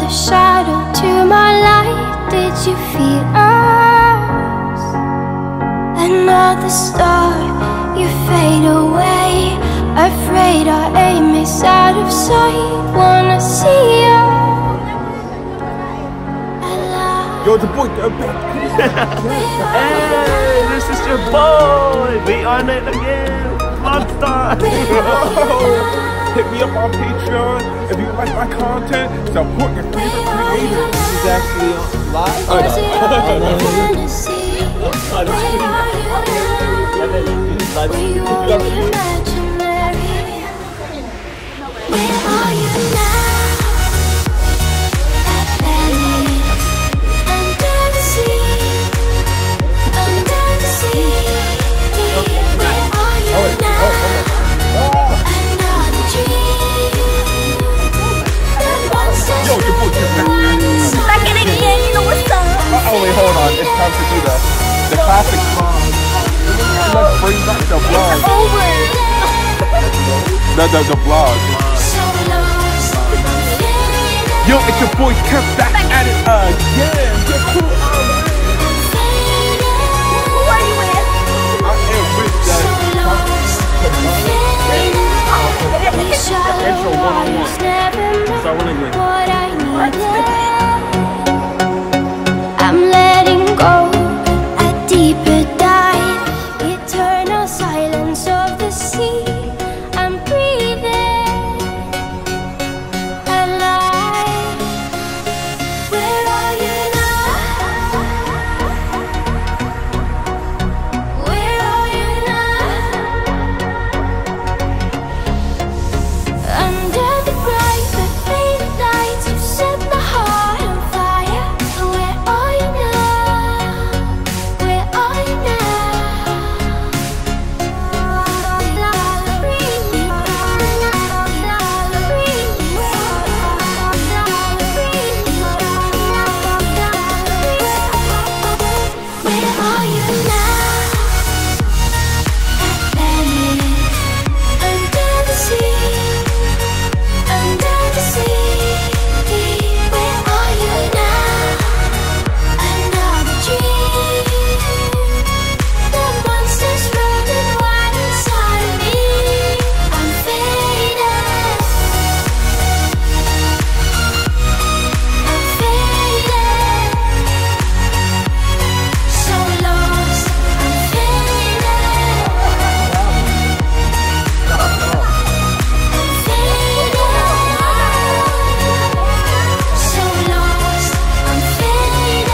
the shadow to my light. Did you feel us? Another star, you fade away. Afraid our aim is out of sight. Wanna see you alive. Yo, the boy, back. Hey, this is your boy. We on it again. Vlogstar. Hit me up on Patreon if you like my content. Support your favorite creator. This is actually live. Was it all a fantasy? Where are you imaginary? Where are you now? At Venice, under the sea, under the sea. Where are you now? Another dream. The monsters running wild. Back in again, you know what's up? Oh wait, hold on. It's time to do the classic song. Let's bring back the vlog. The vlog. Yo, it's your boy Kev back at it again. You're cool. Who are you with? I am with that. Intro 101. So I'm letting go, a deeper dive, eternal silence of the sea. I'm breathing alive. Where are you now? Where are you now? Under the bright but faded lights, you set my heart on fire. Where are you now? Where are you Where are you now? At Venice, under the sea, under the sea. Where are you now? Another dream. The monsters running wild inside of me. I'm faded. I'm faded. So lost. I'm faded. I'm faded. So lost. I'm faded.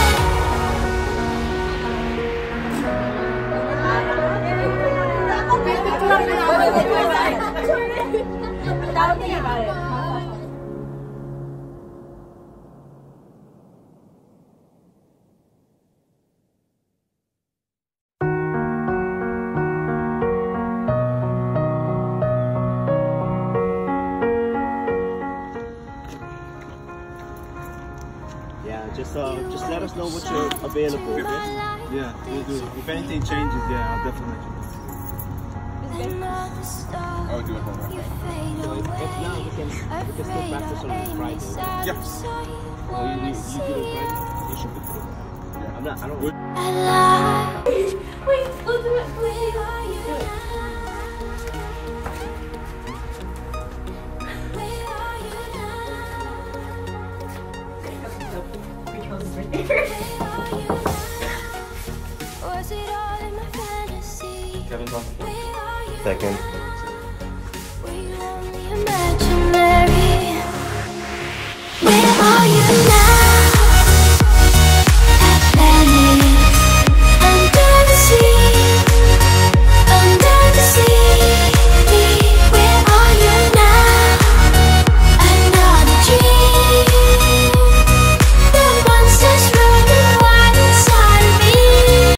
Yeah, just let us know what you're available with. Yeah, we'll do. If anything changes, yeah, I'll definitely let you know. Another star, I'll do it for you now. fade So if not, we can still practice on Friday. Yeah. Or you do it Friday. You should be good. Yeah. I don't. alive. Wait, where are you now? Where are you now? Was it all in my fantasy? Kevin's on. Where are you Second. now?